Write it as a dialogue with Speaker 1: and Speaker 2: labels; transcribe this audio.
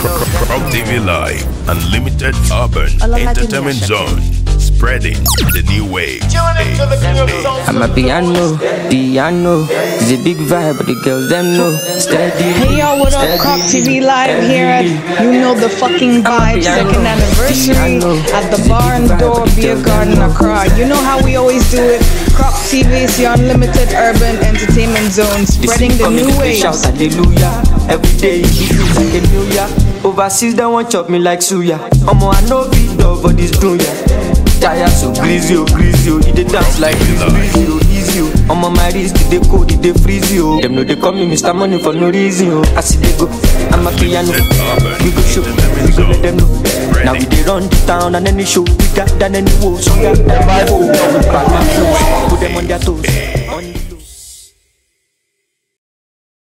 Speaker 1: crocktv Live, Unlimited Urban Entertainment Zone, spreading the new wave.
Speaker 2: I'm a piano, it's a big vibe, but the girls them know. Steady.
Speaker 3: Hey yo, what up, crocktv Live here at the fucking vibe, second anniversary at the Bar and Door Beer Garden, Accra. You know how we always do it. crocktv is the Unlimited Urban Entertainment Zone, spreading the new waves.
Speaker 2: Shout hallelujah, every day you feel like a new year. Overseas they won't chop me like suya. I know beat dog for this dunya. Tire so greasy, you dey dance like easy. My wrist, they code, they freeze you. Them know they call me Mr. Money for no reason. I see they go, I'm a piano. We go show, we go let them know. Now we dey run the town and any show, we got than any woe. So yeah, put them on their toes.